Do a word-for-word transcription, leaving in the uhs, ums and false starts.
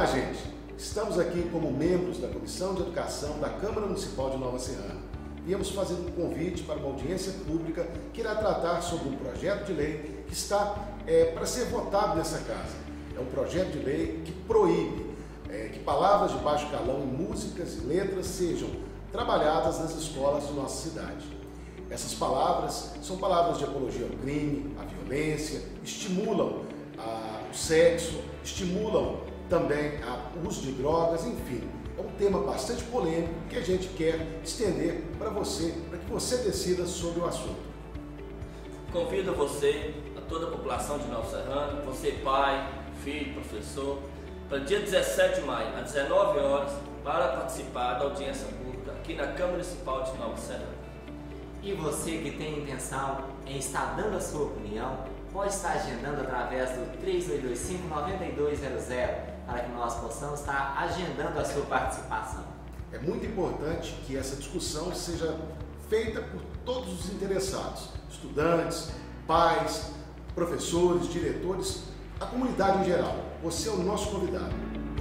Olá, gente! Estamos aqui como membros da Comissão de Educação da Câmara Municipal de Nova Serrana. Viemos fazer um convite para uma audiência pública que irá tratar sobre um projeto de lei que está é, para ser votado nessa casa. É um projeto de lei que proíbe é, que palavras de baixo calão em músicas e letras sejam trabalhadas nas escolas de nossa cidade. Essas palavras são palavras de apologia ao crime, à violência, estimulam a, o sexo, estimulam também o uso de drogas, enfim. É um tema bastante polêmico que a gente quer estender para você, para que você decida sobre o assunto. Convido você, a toda a população de Nova Serrana, você pai, filho, professor, para dia dezessete de maio, às dezenove horas, para participar da audiência pública aqui na Câmara Municipal de Nova Serrana. E você que tem intenção em estar dando a sua opinião, pode estar agendando através do três oito dois cinco, nove dois zero zero para que nós possamos estar agendando a sua participação. É muito importante que essa discussão seja feita por todos os interessados, estudantes, pais, professores, diretores, a comunidade em geral. Você é o nosso convidado.